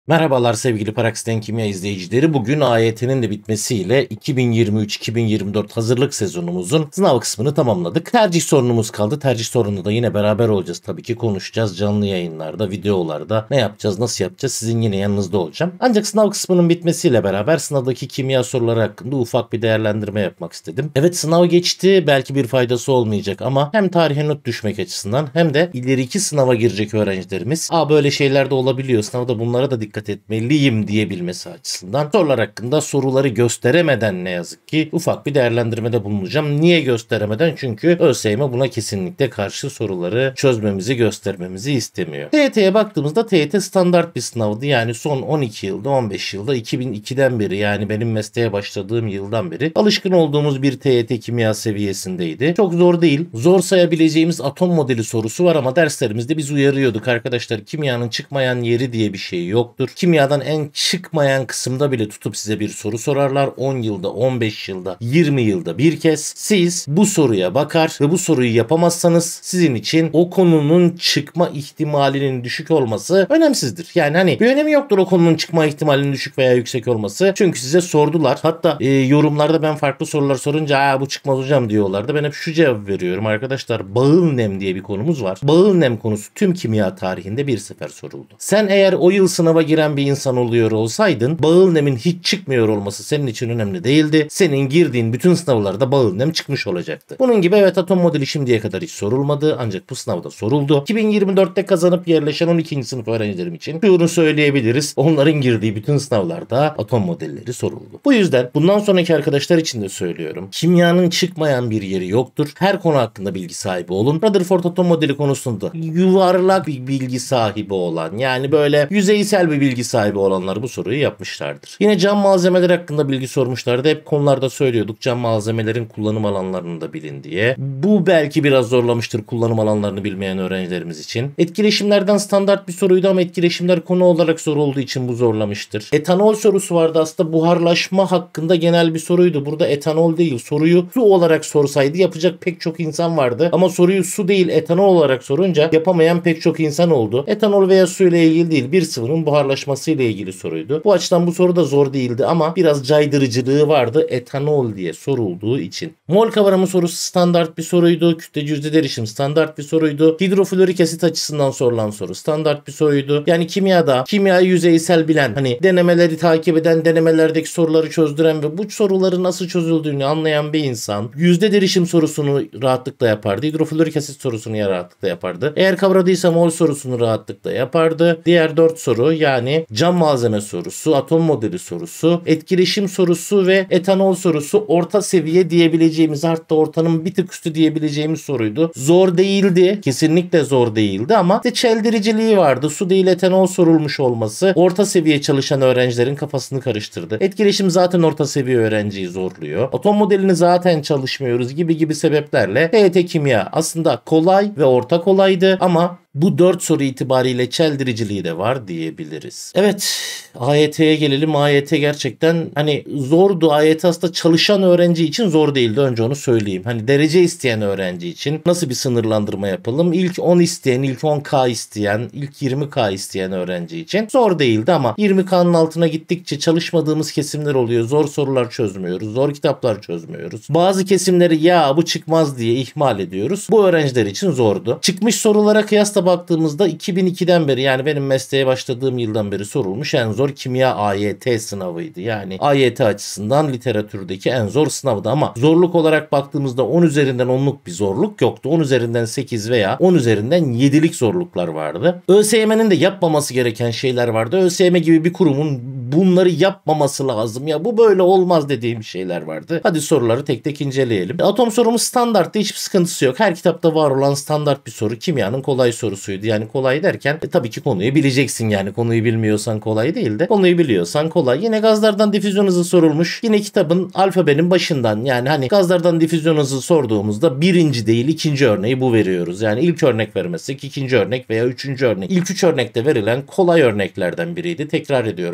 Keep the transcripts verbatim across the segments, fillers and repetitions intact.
Merhabalar sevgili Paraksiten Kimya izleyicileri. Bugün A Y T'nin de bitmesiyle iki bin yirmi üç iki bin yirmi dört hazırlık sezonumuzun sınav kısmını tamamladık. Tercih sorunumuz kaldı. Tercih sorununda da yine beraber olacağız. Tabii ki konuşacağız. Canlı yayınlarda, videolarda ne yapacağız, nasıl yapacağız sizin yine yanınızda olacağım. Ancak sınav kısmının bitmesiyle beraber sınavdaki kimya soruları hakkında ufak bir değerlendirme yapmak istedim. Evet, sınav geçti. Belki bir faydası olmayacak ama hem tarihe not düşmek açısından hem de ileriki sınava girecek öğrencilerimiz "Aa, böyle şeyler de olabiliyor. Sınavda bunlara da dikkat etmeliyim" diyebilmesi açısından sorular hakkında soruları gösteremeden ne yazık ki ufak bir değerlendirmede bulunacağım. Niye gösteremeden? Çünkü ÖSYM buna kesinlikle karşı, soruları çözmemizi, göstermemizi istemiyor. T Y T'ye baktığımızda T Y T standart bir sınavdı. Yani son on iki yılda, on beş yılda, iki bin ikiden beri, yani benim mesleğe başladığım yıldan beri alışkın olduğumuz bir T Y T kimya seviyesindeydi. Çok zor değil. Zor sayabileceğimiz atom modeli sorusu var ama derslerimizde biz uyarıyorduk arkadaşlar, kimyanın çıkmayan yeri diye bir şey yoktur. Kimyadan en çıkmayan kısımda bile tutup size bir soru sorarlar. on yılda, on beş yılda, yirmi yılda bir kez. Siz bu soruya bakar ve bu soruyu yapamazsanız sizin için o konunun çıkma ihtimalinin düşük olması önemsizdir. Yani hani bir önemi yoktur o konunun çıkma ihtimalinin düşük veya yüksek olması. Çünkü size sordular. Hatta e, yorumlarda ben farklı sorular sorunca "Aa, bu çıkmaz hocam" diyorlardı. Ben hep şu cevap veriyorum arkadaşlar. Bağıl nem diye bir konumuz var. Bağıl nem konusu tüm kimya tarihinde bir sefer soruldu. Sen eğer o yıl sınava giren bir insan oluyor olsaydın, bağıl nemin hiç çıkmıyor olması senin için önemli değildi. Senin girdiğin bütün sınavlarda bağıl nem çıkmış olacaktı. Bunun gibi evet, atom modeli şimdiye kadar hiç sorulmadı ancak bu sınavda soruldu. iki bin yirmi dörtte kazanıp yerleşen on ikinci sınıf öğrencilerim için şunu söyleyebiliriz: onların girdiği bütün sınavlarda atom modelleri soruldu. Bu yüzden bundan sonraki arkadaşlar için de söylüyorum. Kimyanın çıkmayan bir yeri yoktur. Her konu hakkında bilgi sahibi olun. Rutherford atom modeli konusunda yuvarlak bir bilgi sahibi olan, yani böyle yüzeysel bir bilgi sahibi olanlar bu soruyu yapmışlardır. Yine cam malzemeler hakkında bilgi sormuşlardı. Hep konularda söylüyorduk cam malzemelerin kullanım alanlarını da bilin diye. Bu belki biraz zorlamıştır kullanım alanlarını bilmeyen öğrencilerimiz için. Etkileşimlerden standart bir soruydu ama etkileşimler konu olarak soru olduğu için bu zorlamıştır. Etanol sorusu vardı, aslında buharlaşma hakkında genel bir soruydu. Burada etanol değil, soruyu su olarak sorsaydı yapacak pek çok insan vardı. Ama soruyu su değil etanol olarak sorunca yapamayan pek çok insan oldu. Etanol veya su ile ilgili değil, bir sıvının buharlaşması ile ilgili soruydu. Bu açıdan bu soru da zor değildi ama biraz caydırıcılığı vardı etanol diye sorulduğu için. Mol kavramı sorusu standart bir soruydu. Kütlece yüzde derişim standart bir soruydu. Hidroflorik asit açısından sorulan soru standart bir soruydu. Yani kimyada kimyayı yüzeysel bilen, hani denemeleri takip eden, denemelerdeki soruları çözdüren ve bu soruları nasıl çözüldüğünü anlayan bir insan yüzde derişim sorusunu rahatlıkla yapardı. Hidroflorik asit sorusunu ya rahatlıkla yapardı. Eğer kavradıysa mol sorusunu rahatlıkla yapardı. Diğer dört soru, yani cam malzeme sorusu, atom modeli sorusu, etkileşim sorusu ve etanol sorusu orta seviye diyebileceğimiz, hatta ortanın bir tık üstü diyebileceğimiz soruydu. Zor değildi. Kesinlikle zor değildi ama de çeldiriciliği vardı. Su değil etanol sorulmuş olması orta seviye çalışan öğrencilerin kafasını karıştırdı. Etkileşim zaten orta seviye öğrenciyi zorluyor. Atom modelini zaten çalışmıyoruz gibi gibi sebeplerle T Y T kimya aslında kolay ve orta kolaydı ama bu dört soru itibariyle çeldiriciliği de var diyebiliriz. Evet, A Y T'ye gelelim. A Y T gerçekten hani zordu. A Y T aslında çalışan öğrenci için zor değildi. Önce onu söyleyeyim. Hani derece isteyen öğrenci için nasıl bir sınırlandırma yapalım? İlk on isteyen, ilk on K isteyen, ilk yirmi K isteyen öğrenci için zor değildi ama yirmi K'nın altına gittikçe çalışmadığımız kesimler oluyor. Zor sorular çözmüyoruz. Zor kitaplar çözmüyoruz. Bazı kesimleri ya bu çıkmaz diye ihmal ediyoruz. Bu öğrenciler için zordu. Çıkmış sorulara kıyasla baktığımızda iki bin ikiden beri, yani benim mesleğe başladığım yıldan beri sorulmuş en zor kimya A Y T sınavıydı. Yani A Y T açısından literatürdeki en zor sınavdı ama zorluk olarak baktığımızda on üzerinden onluk bir zorluk yoktu. on üzerinden sekiz veya on üzerinden yedilik zorluklar vardı. ÖSYM'nin de yapmaması gereken şeyler vardı. ÖSYM gibi bir kurumun bunları yapmaması lazım. Ya bu böyle olmaz dediğim şeyler vardı. Hadi soruları tek tek inceleyelim. Atom sorumuz standarttı. Hiçbir sıkıntısı yok. Her kitapta var olan standart bir soru. Kimyanın kolay sorusuydu. Yani kolay derken e, tabii ki konuyu bileceksin yani. Konuyu bilmiyorsan kolay değil de konuyu biliyorsan kolay. Yine gazlardan difüzyon hızı sorulmuş. Yine kitabın alfabenin başından, yani hani gazlardan difüzyon hızı sorduğumuzda birinci değil ikinci örneği bu veriyoruz. Yani ilk örnek vermezsek ikinci örnek veya üçüncü örnek. İlk üç örnekte verilen kolay örneklerden biriydi. Tekrar ediyorum. Formül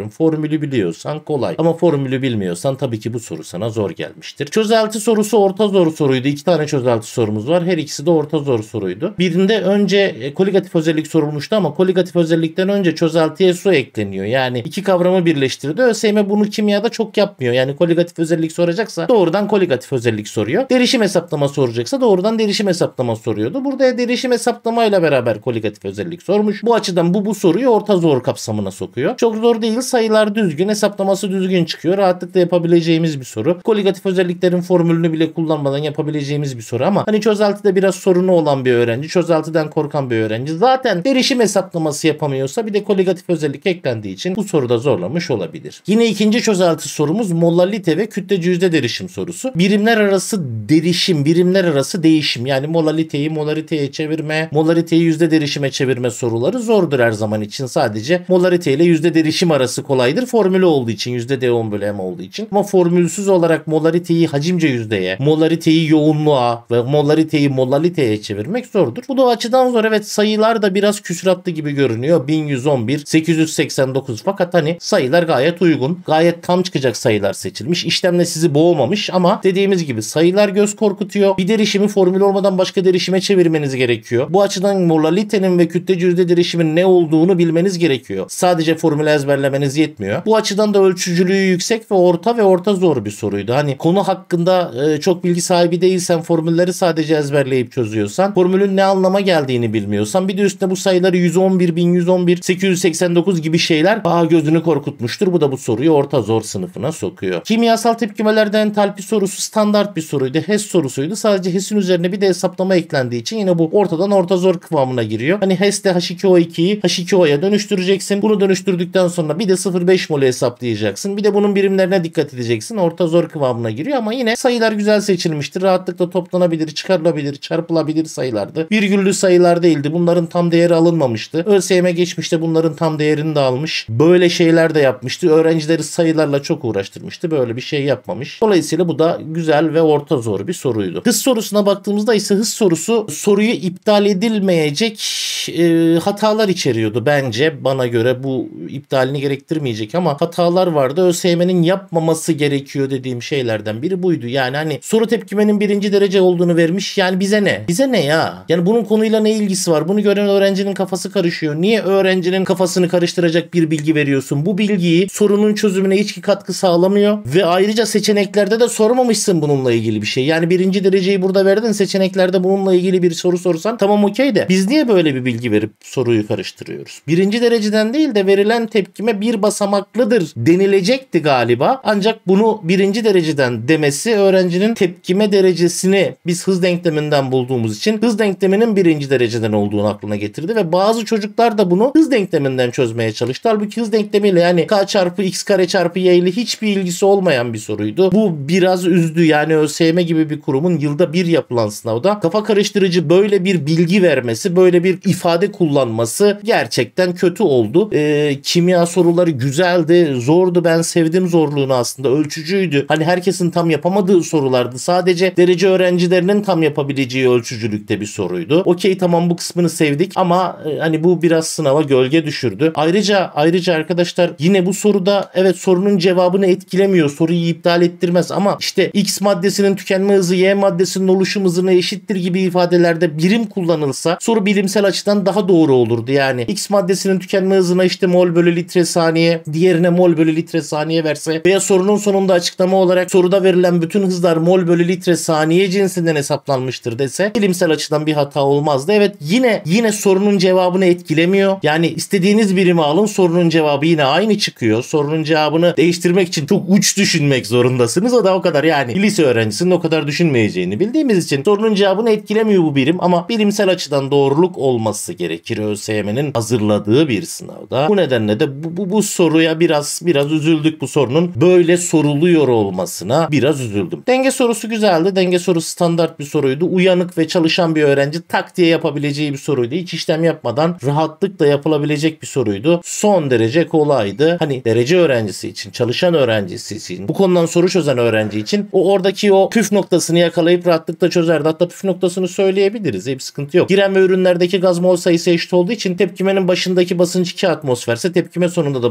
formülü biliyorsan kolay. Ama formülü bilmiyorsan tabii ki bu soru sana zor gelmiştir. Çözelti sorusu orta zor soruydu. İki tane çözelti sorumuz var. Her ikisi de orta zor soruydu. Birinde önce koligatif özellik sorulmuştu ama koligatif özellikten önce çözeltiye su ekleniyor. Yani iki kavramı birleştirdi. ÖSYM bunu kimyada çok yapmıyor. Yani koligatif özellik soracaksa doğrudan koligatif özellik soruyor. Derişim hesaplama soracaksa doğrudan derişim hesaplama soruyordu. Burada derişim hesaplamayla beraber koligatif özellik sormuş. Bu açıdan bu bu soruyu orta zor kapsamına sokuyor. Çok zor değil. Sayılar düzgün. Hesaplaması düzgün çıkıyor. Rahatlıkla yapabileceğimiz bir soru. Koligatif özelliklerin formülünü bile kullanmadan yapabileceğimiz bir soru ama hani çözeltide biraz sorunu olan bir öğrenci, çözeltiden korkan bir öğrenci zaten derişim hesaplaması yapamıyorsa bir de koligatif özellik eklendiği için bu soruda zorlamış olabilir. Yine ikinci çözelti sorumuz molalite ve kütlece yüzde derişim sorusu. Birimler arası derişim, birimler arası değişim yani molaliteyi molariteye çevirme, molariteyi yüzde derişime çevirme soruları zordur her zaman için. Sadece molarite ile yüzde derişim arası kolaydır. Formülü olduğu için yüzde D on bölü M olduğu için. Ama formülsüz olarak molariteyi hacimce yüzdeye, molariteyi yoğunluğa ve molariteyi molaliteye çevirmek zordur. Bu da o açıdan zor. Evet sayılar da biraz küsuratlı gibi görünüyor. bin yüz on bir, sekiz yüz seksen dokuz fakat hani sayılar gayet uygun. Gayet tam çıkacak sayılar seçilmiş. İşlemle sizi boğmamış ama dediğimiz gibi sayılar göz korkutuyor. Bir derişimi formül olmadan başka derişime çevirmeniz gerekiyor. Bu açıdan molalitenin ve kütlece yüzde derişimin ne olduğunu bilmeniz gerekiyor. Sadece formülü ezberlemeniz yetmiyor. Bu açıdan da ölçücülüğü yüksek ve orta ve orta zor bir soruydu. Hani konu hakkında e, çok bilgi sahibi değilsen, formülleri sadece ezberleyip çözüyorsan, formülün ne anlama geldiğini bilmiyorsan, bir de üstüne bu sayıları yüz on bir, bin yüz on bir, sekiz yüz seksen dokuz gibi şeyler daha gözünü korkutmuştur. Bu da bu soruyu orta zor sınıfına sokuyor. Kimyasal tepkimelerde entalpi sorusu standart bir soruydu. H E S sorusuydu. Sadece H E S'in üzerine bir de hesaplama eklendiği için yine bu ortadan orta zor kıvamına giriyor. Hani H E S'te H iki O ikiyi H iki O'ya dönüştüreceksin. Bunu dönüştürdükten sonra bir de sıfır virgül beş mol'ü hesaplayacaksın. Bir de bunun birimlerine dikkat edeceksin. Orta zor kıvamına giriyor ama yine sayılar güzel seçilmiştir. Rahatlıkla toplanabilir, çıkarılabilir, çarpılabilir sayılardı. Virgüllü sayılar değildi. Bunların tam değeri alınmamıştı. ÖSYM geçmişte bunların tam değerini de almış. Böyle şeyler de yapmıştı. Öğrencileri sayılarla çok uğraştırmıştı. Böyle bir şey yapmamış. Dolayısıyla bu da güzel ve orta zor bir soruydu. Hız sorusuna baktığımızda ise hız sorusu soruyu iptal edilmeyecek e, hatalar içeriyordu bence. Bana göre bu iptalini gerektirmeyecek ama hatalar vardı. ÖSYM'nin yapmaması gerekiyor dediğim şeylerden biri buydu. Yani hani soru tepkimenin birinci derece olduğunu vermiş. Yani bize ne? Bize ne ya? Yani bunun konuyla ne ilgisi var? Bunu gören öğrencinin kafası karışıyor. Niye öğrencinin kafasını karıştıracak bir bilgi veriyorsun? Bu bilgiyi sorunun çözümüne hiç katkı sağlamıyor ve ayrıca seçeneklerde de sormamışsın bununla ilgili bir şey. Yani birinci dereceyi burada verdin, seçeneklerde bununla ilgili bir soru sorsan tamam okey de biz niye böyle bir bilgi verip soruyu karıştırıyoruz? Birinci dereceden değil de verilen tepkime bir basamaklıdır denilecekti galiba. Ancak bunu birinci dereceden demesi öğrencinin tepkime derecesini biz hız denkleminden bulduğumuz için hız denkleminin birinci dereceden olduğunu aklına getirdi ve bazı çocuklar da bunu hız denkleminden çözmeye çalıştı. Halbuki hız denklemiyle yani k çarpı x kare çarpı y ile hiçbir ilgisi olmayan bir soruydu. Bu biraz üzdü. Yani ÖSYM gibi bir kurumun yılda bir yapılan sınavda kafa karıştırıcı böyle bir bilgi vermesi, böyle bir ifade kullanması gerçekten kötü oldu. Ee, kimya soruları güzeldi, zordu. Ben sevdim zorluğunu aslında. Ölçücüydü. Hani herkesin tam yapamadığı sorulardı. Sadece derece öğrencilerinin tam yapabileceği ölçücülükte bir soruydu. Okey tamam bu kısmını sevdik ama e, hani bu biraz sınava gölge düşürdü. Ayrıca ayrıca arkadaşlar yine bu soruda evet sorunun cevabını etkilemiyor. Soruyu iptal ettirmez ama işte X maddesinin tükenme hızı Y maddesinin oluşum hızına eşittir gibi ifadelerde birim kullanılsa soru bilimsel açıdan daha doğru olurdu. Yani X maddesinin tükenme hızına işte mol bölü litre saniye, diğerine mol bölü litre saniye verse veya sorunun sonunda açıklama olarak soruda verilen bütün hızlar mol bölü litre saniye cinsinden hesaplanmıştır dese bilimsel açıdan bir hata olmazdı. Evet yine yine sorunun cevabını etkilemiyor. Yani istediğiniz birimi alın sorunun cevabı yine aynı çıkıyor. Sorunun cevabını değiştirmek için çok uç düşünmek zorundasınız. O da o kadar yani lise öğrencisinin o kadar düşünmeyeceğini bildiğimiz için sorunun cevabını etkilemiyor bu birim ama bilimsel açıdan doğruluk olması gerekir ÖSYM'nin hazırladığı bir sınavda. Bu nedenle de bu, bu, bu soruya biraz biraz üzüldük bu sorunun böyle soruluyor olmasına biraz üzüldüm. Denge sorusu güzeldi. Denge sorusu standart bir soruydu. Uyanık ve çalışan bir öğrenci tak diye yapabileceği bir soruydu. Hiç işlem yapmadan rahatlıkla yapılabilecek bir soruydu. Son derece kolaydı. Hani derece öğrencisi için, çalışan öğrencisi için, bu konudan soru çözen öğrenci için o oradaki o püf noktasını yakalayıp rahatlıkla çözerdi. Hatta püf noktasını söyleyebiliriz. Bir sıkıntı yok. Giren ve ürünlerdeki gaz mol sayısı eşit olduğu için tepkimenin başındaki basınç iki atmosferse tepkime sonunda da basınç iki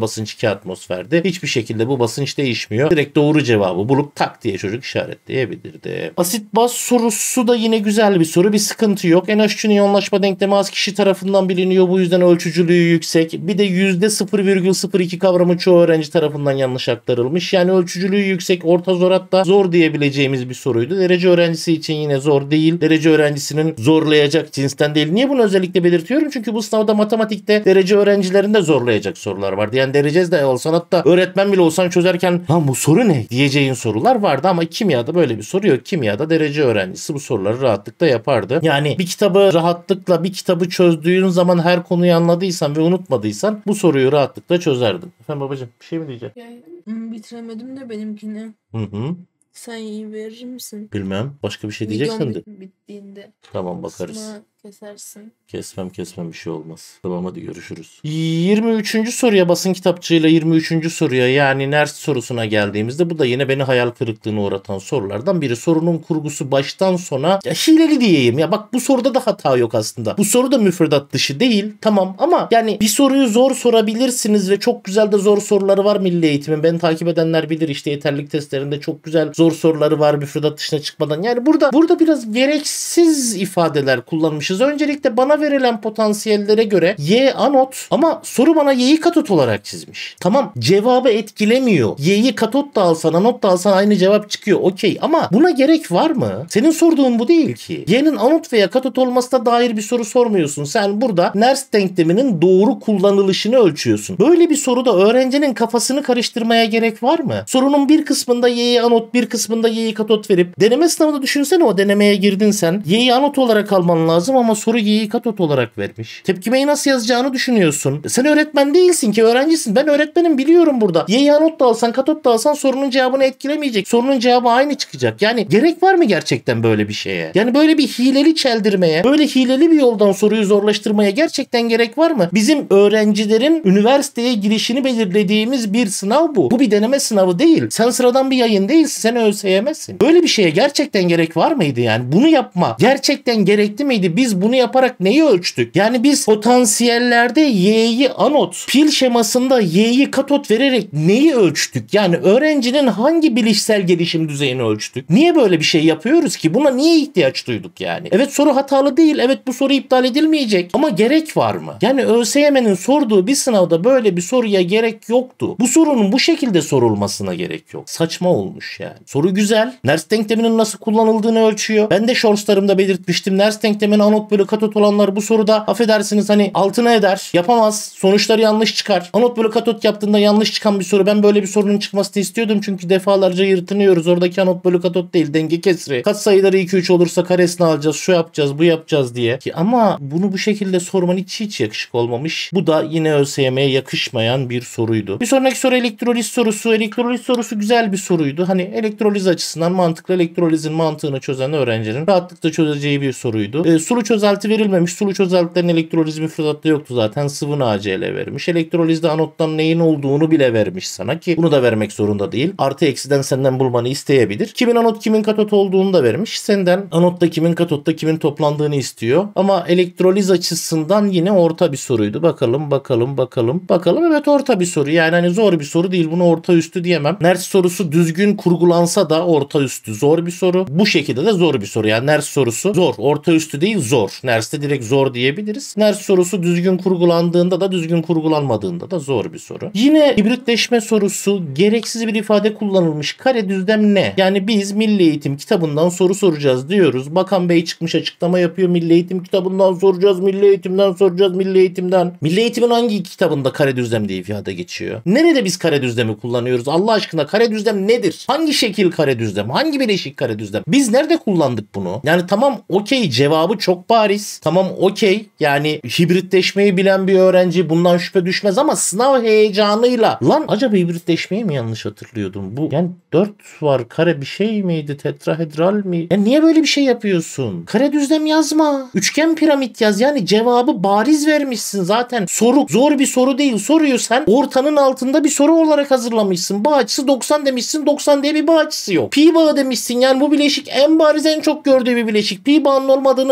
iki atmosferde. Hiçbir şekilde bu basınç değişmiyor. Direkt doğru cevabı bulup tak diye çocuk işaretleyebilirdi. Asit baz sorusu da yine güzel bir soru. Bir sıkıntı yok. N H üç'ün iyonlaşma denklemi az kişi tarafından biliniyor. Bu yüzden ölçücülüğü yüksek. Bir de yüzde sıfır virgül sıfır iki kavramı çoğu öğrenci tarafından yanlış aktarılmış. Yani ölçücülüğü yüksek, orta zor, hatta zor diyebileceğimiz bir soruydu. Derece öğrencisi için yine zor değil. Derece öğrencisinin zorlayacak cinsten değil. Niye bunu özellikle belirtiyorum? Çünkü bu sınavda matematikte derece öğrencilerinde zorlayacak sorular vardı. Yani derecez de olsan, hatta öğretmen bile olsan çözerken lan bu soru ne diyeceğin sorular vardı ama kimyada böyle bir soru yok. Kimyada derece öğrencisi bu soruları rahatlıkla yapardı. Yani bir kitabı rahatlıkla bir kitabı çözdüğün zaman her konuyu anladıysan ve unutmadıysan bu soruyu rahatlıkla çözerdin. Efendim babacığım bir şey mi diyeceksin? Yani, hmm, bitiremedim de benimkini. Hı hı. Sen iyi verir misin? Bilmem. Başka bir şey Videom diyeceksin de. bit- bittiğinde. Tamam bakarız. Kısmı kesersin. Kesmem kesmem bir şey olmaz. Tamam hadi görüşürüz. yirmi üçüncü soruya, basın kitapçığıyla yirmi üçüncü soruya yani Nernst sorusuna geldiğimizde bu da yine beni hayal kırıklığına uğratan sorulardan biri. Sorunun kurgusu baştan sona ya hileli diyeyim. Ya bak bu soruda da hata yok aslında. Bu soru da müfredat dışı değil. Tamam ama yani bir soruyu zor sorabilirsiniz ve çok güzel de zor soruları var Milli Eğitim'in. Beni takip edenler bilir işte yeterlilik testlerinde çok güzel zor soruları var müfredat dışına çıkmadan. Yani burada burada biraz gereksiz ifadeler kullanmışız. Öncelikle bana verilen potansiyellere göre Y anot ama soru bana Y'yi katot olarak çizmiş. Tamam cevabı etkilemiyor. Y'yi katot da alsan anot da alsan aynı cevap çıkıyor. Okey ama buna gerek var mı? Senin sorduğun bu değil ki. Y'nin anot veya katot olmasına dair bir soru sormuyorsun. Sen burada Nernst denkleminin doğru kullanılışını ölçüyorsun. Böyle bir soruda öğrencinin kafasını karıştırmaya gerek var mı? Sorunun bir kısmında Y'yi anot bir kısmında Y'yi katot verip deneme sınavında düşünsene o denemeye girdin sen. Y'yi anot olarak alman lazım ama soru Y'yi katot olarak vermiş. Tepkimeyi nasıl yazacağını düşünüyorsun. Sen öğretmen değilsin ki öğrencisin. Ben öğretmenim biliyorum burada. Y'yi anot da alsan katot da alsan sorunun cevabını etkilemeyecek. Sorunun cevabı aynı çıkacak. Yani gerek var mı gerçekten böyle bir şeye? Yani böyle bir hileli çeldirmeye, böyle hileli bir yoldan soruyu zorlaştırmaya gerçekten gerek var mı? Bizim öğrencilerin üniversiteye girişini belirlediğimiz bir sınav bu. Bu bir deneme sınavı değil. Sen sıradan bir yayın değilsin. Sen ÖSYM'sin. Böyle bir şeye gerçekten gerek var mıydı yani? Bunu yapma gerçekten gerekli miydi? Biz bunu yaparak neyi ölçtük? Yani biz potansiyellerde Y'yi anot, pil şemasında Y'yi katot vererek neyi ölçtük? Yani öğrencinin hangi bilişsel gelişim düzeyini ölçtük? Niye böyle bir şey yapıyoruz ki? Buna niye ihtiyaç duyduk yani? Evet soru hatalı değil. Evet bu soru iptal edilmeyecek. Ama gerek var mı? Yani ÖSYM'nin sorduğu bir sınavda böyle bir soruya gerek yoktu. Bu sorunun bu şekilde sorulmasına gerek yok. Saçma olmuş yani. Soru güzel. Nernst denkleminin nasıl kullanıldığını ölçüyor. Ben de shortslarımda belirtmiştim. Nernst denklemin anot bölü katot olanlar bu soruda affedersiniz hani altına eder. Yapamaz. Sonuçları yanlış çıkar. Anot bölü katot yaptığında yanlış çıkan bir soru. Ben böyle bir sorunun çıkmasını istiyordum. Çünkü defalarca yırtınıyoruz. Oradaki anot bölü katot değil. Denge kesri. Kat sayıları iki üç olursa karesini alacağız. Şu yapacağız. Bu yapacağız diye. Ki ama bunu bu şekilde sorman hiç hiç yakışık olmamış. Bu da yine ÖSYM'ye yakışmayan bir soruydu. Bir sonraki soru elektroliz sorusu. Elektroliz sorusu güzel bir soruydu. Hani elektroliz açısından mantıklı elektrolizin mantığını çözen öğrencinin rahatlıkla çözeceği bir soruydu. E, sulu çözelti verilmemiş. Sulu çözeltilerin elektroliz müfredatta yoktu zaten. Sıvı N A C L vermiş. Elektrolizde anottan neyin olduğunu bile vermiş sana ki bunu da vermek zorunda değil. Artı eksiden senden bulmanı isteyebilir. Kimin anot kimin katot olduğunu da vermiş. Senden anotta kimin katotta kimin toplandığını istiyor. Ama elektroliz açısından yine orta bir soruydu. Bakalım bakalım bakalım. Bakalım evet orta bir soru. Yani hani zor bir soru değil. Bunu orta üstü diyemem. Nernst sorusu düzgün kurgulansa da orta üstü zor bir soru. Bu şekilde de zor bir soru. Yani Nernst sorusu zor. Orta üstü değil zor. Nernst'te direkt zor diyebiliriz. Nernst sorusu düzgün kurgulandığında da düzgün kurgulanmadığında da zor bir soru. Yine hibritleşme sorusu gereksiz bir ifade kullanılmış. Kare düzlem ne? Yani biz Milli Eğitim kitabından soru soracağız diyoruz. Bakan Bey çıkmış açıklama yapıyor. Milli Eğitim kitabından soracağız. Milli Eğitimden soracağız. Milli Eğitimden. Milli Eğitim'in hangi kitabında kare düzlem diye ifade geçiyor? Nerede biz kare düzlemi kullanıyoruz? Allah aşkına kare düzlem nedir? Hangi şekil kare düzlem? Hangi bileşik kare düzlem? Biz nerede kullandık bunu? Yani tamam okey cevabı çok bariz. Tamam okey yani hibritleşmeyi bilen bir öğrenci bundan şüphe düşmez ama sınav heyecanıyla lan acaba hibritleşmeyi mi yanlış hatırlıyordum? Bu yani dört var kare bir şey miydi? Tetrahedral mi? Ya niye böyle bir şey yapıyorsun? Kare düzlem yazma. Üçgen piramit yaz. Yani cevabı bariz vermişsin zaten. Soru zor bir soru değil. Soruyu sen ortanın altında bir soru olarak hazırlamışsın. Bağ açısı doksan demişsin. doksan diye bir bağ açısı yok. Pi bağı demişsin. Yani bu bileşik en bariz en çok gördüğü bir bileşik. Pi bağının olmadığını bariz bir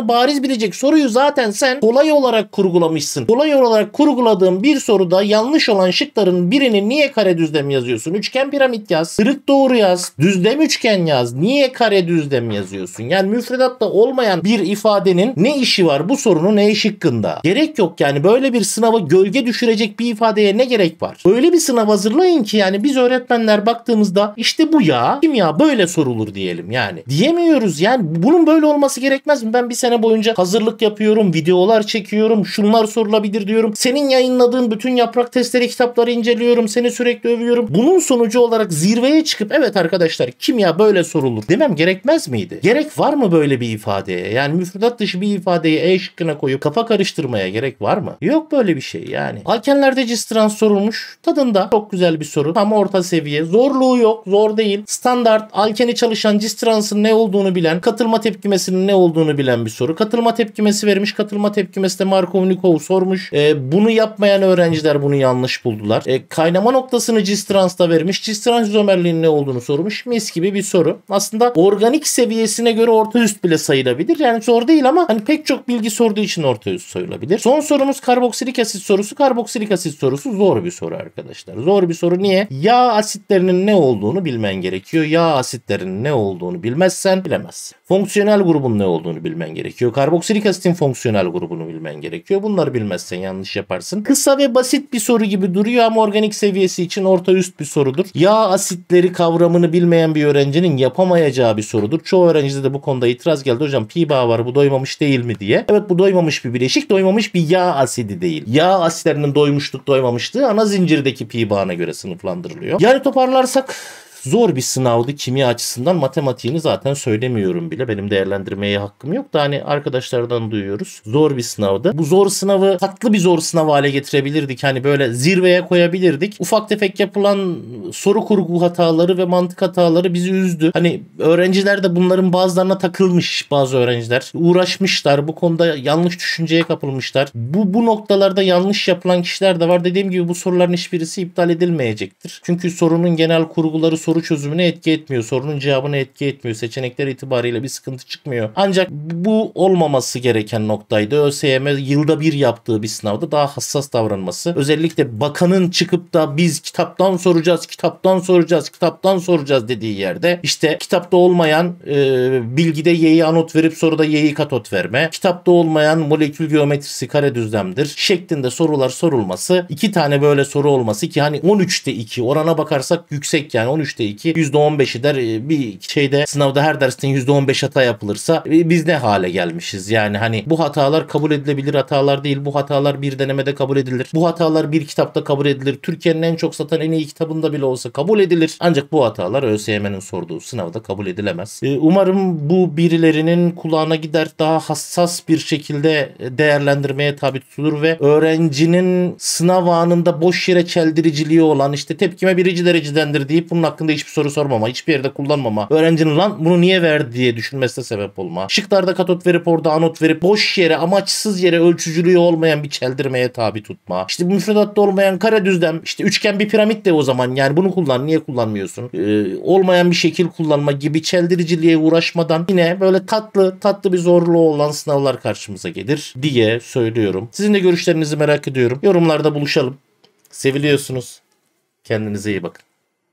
bilecek soruyu zaten sen kolay olarak kurgulamışsın. Kolay olarak kurguladığın bir soruda yanlış olan şıkların birini niye kare düzlem yazıyorsun? Üçgen piramit yaz. Kırık doğru yaz. Düzlem üçgen yaz. Niye kare düzlem yazıyorsun? Yani müfredatta olmayan bir ifadenin ne işi var bu sorunun E şıkkında? Gerek yok yani, böyle bir sınava gölge düşürecek bir ifadeye ne gerek var? Öyle bir sınav hazırlayın ki yani biz öğretmenler baktığımızda işte bu ya kimya böyle sorulur diyelim yani. Diyemiyoruz yani, bunun böyle olması gerekmez mi? Ben bir sene boyunca hazırlık yapıyorum, videolar çekiyorum, şunlar sorulabilir diyorum. Senin yayınladığın bütün yaprak testleri kitapları inceliyorum, seni sürekli övüyorum. Bunun sonucu olarak zirveye çıkıp evet arkadaşlar kimya böyle sorulur demem gerekmez miydi? Gerek var mı böyle bir ifadeye? Yani müfredat dışı bir ifadeyi E şıkkına koyup kafa karıştırmaya gerek var mı? Yok böyle bir şey yani. Alkenlerde cis trans sorulmuş. Tadında çok güzel bir soru. Tam orta seviye. Zorluğu yok. Zor değil. Standart alkeni çalışan cis transın ne olduğunu bilen, katılma tepkimesinin ne olduğunu bilen bir soru. Katılma tepkimesi vermiş. Katılma tepkimesi de Markov-Nikov'u sormuş. E, bunu yapmayan öğrenciler bunu yanlış buldular. E, kaynama noktasını cis transta vermiş. Cis trans izomerliğinin ne olduğunu sormuş. Mis gibi bir soru. Aslında organik seviyesine göre orta üst bile sayılabilir. Yani zor değil ama hani pek çok bilgi sorduğu için orta üst sayılabilir. Son sorumuz karboksilik asit sorusu. Karboksilik asit sorusu zor bir soru arkadaşlar. Zor bir soru. Niye? Yağ asitlerinin ne olduğunu bilmen gerekiyor. Yağ asitlerinin ne olduğunu bilmezsen bilemezsin. Fonksiyonel grubun ne olduğunu bilmen gerekiyor. Karboksilik asitin fonksiyonel grubunu bilmen gerekiyor. Bunları bilmezsen yanlış yaparsın. Kısa ve basit bir soru gibi duruyor ama organik seviyesi için orta üst bir sorudur. Yağ asitleri kavramını bilmeyen bir öğrencinin yapamayacağı bir sorudur. Çoğu öğrencide de bu konuda itiraz geldi. Hocam pi bağı var, bu doymamış değil mi diye. Evet, bu doymamış bir bileşik, doymamış bir yağ asidi değil. Yağ asitlerinin doymuşluk doymamışlığı ana zincirdeki pi bağına göre sınıflandırılıyor. Yani toparlarsak zor bir sınavdı kimya açısından. Matematiğini zaten söylemiyorum bile. Benim değerlendirmeye hakkım yok da hani arkadaşlardan duyuyoruz. Zor bir sınavdı. Bu zor sınavı tatlı bir zor sınav hale getirebilirdik. Hani böyle zirveye koyabilirdik. Ufak tefek yapılan soru kurgu hataları ve mantık hataları bizi üzdü. Hani öğrenciler de bunların bazılarına takılmış, bazı öğrenciler. Uğraşmışlar. Bu konuda yanlış düşünceye kapılmışlar. Bu, bu noktalarda yanlış yapılan kişiler de var. Dediğim gibi bu soruların hiçbirisi iptal edilmeyecektir. Çünkü sorunun genel kurguları soru çözümüne etki etmiyor. Sorunun cevabına etki etmiyor. Seçenekler itibariyle bir sıkıntı çıkmıyor. Ancak bu olmaması gereken noktaydı. ÖSYM yılda bir yaptığı bir sınavda daha hassas davranması. Özellikle bakanın çıkıp da biz kitaptan soracağız, kitaptan soracağız, kitaptan soracağız dediği yerde işte kitapta olmayan e, bilgide y'yi anot verip soruda y'yi katot verme, kitapta olmayan molekül geometrisi kare düzlemdir şeklinde sorular sorulması, iki tane böyle soru olması ki hani on üçte iki orana bakarsak yüksek, yani on üçte iki yüzde on beşi der bir şeyde, sınavda her dersten yüzde on beş hata yapılırsa biz ne hale gelmişiz? Yani hani bu hatalar kabul edilebilir hatalar değil. Bu hatalar bir denemede kabul edilir. Bu hatalar bir kitapta kabul edilir. Türkiye'nin en çok satan en iyi kitabında bile olsa kabul edilir. Ancak bu hatalar ÖSYM'nin sorduğu sınavda kabul edilemez. Umarım bu birilerinin kulağına gider, daha hassas bir şekilde değerlendirmeye tabi tutulur ve öğrencinin sınav anında boş yere çeldiriciliği olan işte tepkime birinci derecedendir deyip bunun hakkında hiçbir soru sormama, hiçbir yerde kullanmama, öğrencinin lan bunu niye verdi diye düşünmesine sebep olma, şıklarda katot verip orada anot verip boş yere, amaçsız yere ölçücülüğü olmayan bir çeldirmeye tabi tutma. İşte bu müfredatta olmayan kare düzlem, işte üçgen bir piramit de o zaman yani bunu kullan, niye kullanmıyorsun? Ee, olmayan bir şekil kullanma gibi çeldiriciliğe uğraşmadan yine böyle tatlı tatlı bir zorluğu olan sınavlar karşımıza gelir diye söylüyorum. Sizin de görüşlerinizi merak ediyorum. Yorumlarda buluşalım. Seviliyorsunuz. Kendinize iyi bakın.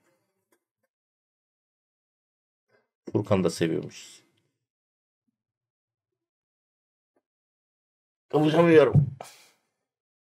Furkan da seviyormuş. Kavuşamıyorum.